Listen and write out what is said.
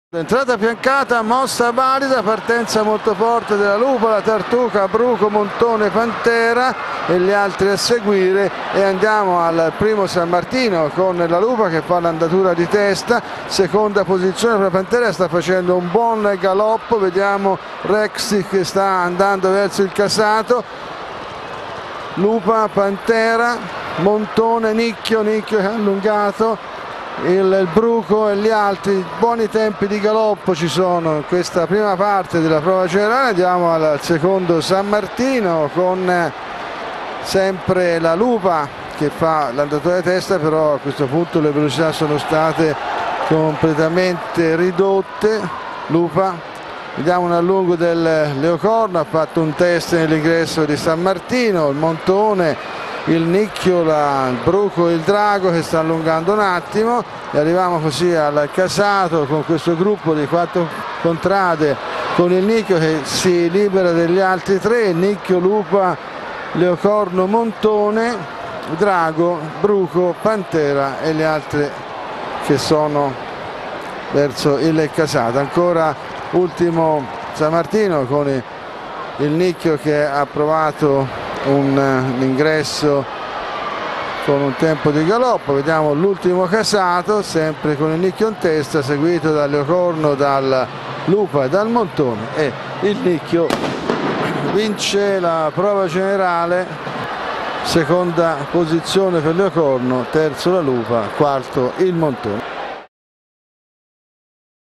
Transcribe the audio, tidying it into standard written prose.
Entrata fiancata, mossa valida, partenza molto forte della Lupa, la Tartuca, Bruco, Montone, Pantera e gli altri a seguire, e andiamo al primo San Martino con la Lupa che fa l'andatura di testa, seconda posizione per la Pantera, sta facendo un buon galoppo, vediamo Rexy che sta andando verso il Casato, Lupa, Pantera, Montone, Nicchio che ha allungato, il Bruco e gli altri. Buoni tempi di galoppo ci sono in questa prima parte della prova generale. Andiamo al secondo San Martino con sempre la Lupa che fa l'andatura di testa, però a questo punto le velocità sono state completamente ridotte. Lupa, vediamo un allungo del Leocorno, ha fatto un test nell'ingresso di San Martino, il Montone, il Nicchio, il Bruco e il Drago che sta allungando un attimo, e arriviamo così al Casato con questo gruppo di 4 contrade, con il Nicchio che si libera degli altri 3, Nicchio, Lupa, Leocorno, Montone, Drago, Bruco, Pantera e gli altri che sono verso il Casato. Ancora ultimo San Martino con il Nicchio che ha provato un ingresso con un tempo di galoppo. Vediamo l'ultimo Casato, sempre con il Nicchio in testa, seguito dal Leocorno, dal Lupa e dal Montone, e il Nicchio vince la prova generale, seconda posizione per Leocorno, terzo la Lupa, quarto il Montone.